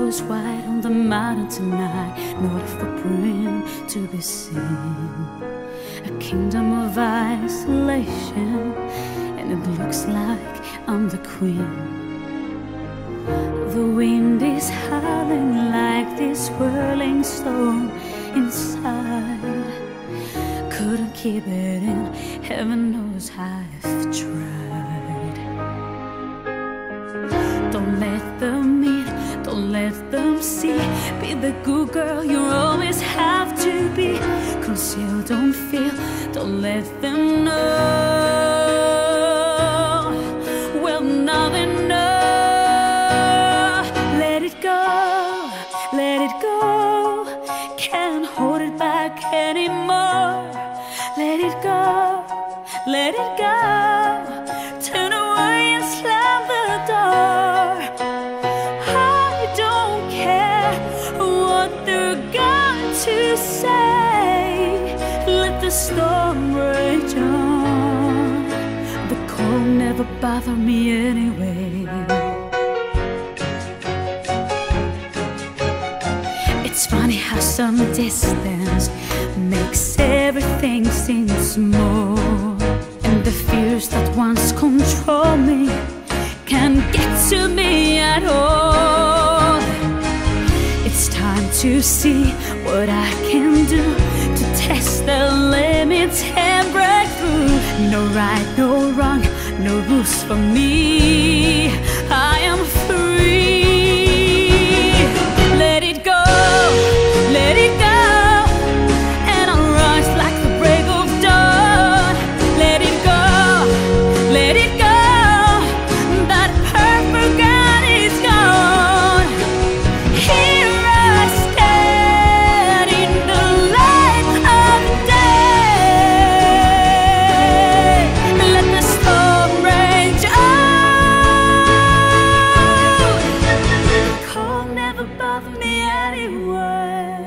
was white on the mountain tonight, not a footprint to be seen. A kingdom of isolation, and it looks like I'm the queen. The wind is howling like this whirling storm inside. Couldn't keep it in, heaven knows I've tried. Don't let them in, don't let them see. Be the good girl you always have to be. Conceal, don't feel, don't let them know. Well, now they know. Let it go, let it go. Can't hold it back anymore. Let it go, let it go. Turn away and slam the door. I don't care what they're going to say. Let the storm rage on. The cold never bothered me anyway. It's funny how some distance makes everything seem small, and the fears that once controlled me can't get to me at all. It's time to see what I can do to test the limits and break through. No right, no wrong, no rules for me. I am free. Let it go, let it go. Bother me anyway.